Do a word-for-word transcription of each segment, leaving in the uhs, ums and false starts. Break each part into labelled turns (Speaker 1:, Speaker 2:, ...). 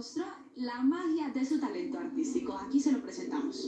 Speaker 1: Mostró la magia de su talento artístico. Aquí se lo presentamos.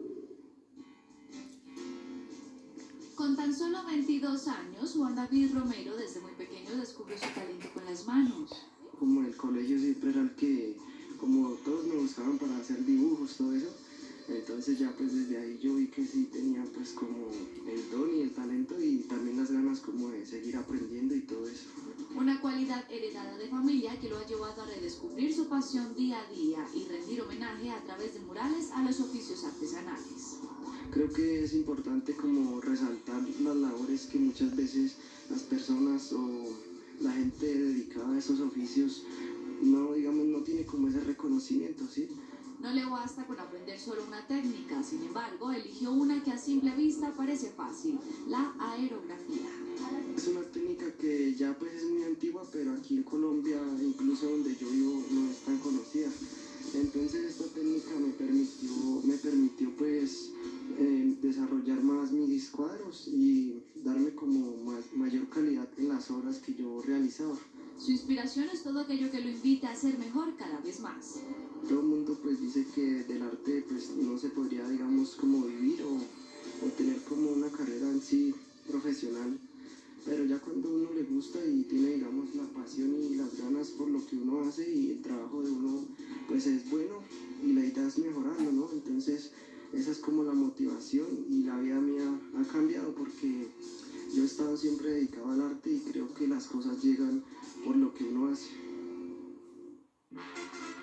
Speaker 1: Con tan solo veintidós años, Juan David Romero desde muy pequeño descubrió su talento con las manos.
Speaker 2: Como en el colegio siempre era el que, como todos me buscaban para hacer dibujos, todo eso, entonces ya pues desde ahí yo vi que sí tenía pues como el don y el talento y también las ganas como de seguir aprendiendo y todo eso.
Speaker 1: Una cualidad heredada de familia que lo ha llevado a redescubrir su pasión día a día y rendir homenaje a través de murales a los oficios artesanales.
Speaker 2: Creo que es importante como resaltar las labores que muchas veces las personas o la gente dedicada a esos oficios no, digamos, no tiene como ese reconocimiento, ¿sí?
Speaker 1: No le basta con aprender solo una técnica, sin embargo, eligió una que a simple vista parece fácil, la aerografía.
Speaker 2: Es una técnica que ya pues es muy antigua, pero aquí en Colombia, incluso donde yo vivo, no es tan conocida. Entonces esta técnica me permitió, me permitió pues eh, desarrollar más mis cuadros y darme como más, mayor calidad en las obras que yo realizaba.
Speaker 1: Su inspiración es todo aquello que lo invita a ser mejor cada vez más.
Speaker 2: Todo el mundo pues dice que del arte pues no se podría, digamos, como vivir o, o tener como una carrera en sí profesional, pero ya cuando uno le gusta y tiene, digamos, la pasión y las ganas por lo que uno hace y el trabajo de uno pues es bueno y la idea es mejorarlo, ¿no? Entonces esa es como la motivación y la vida mía ha cambiado porque yo he estado siempre dedicado al arte y creo que las cosas llegan por lo que uno hace.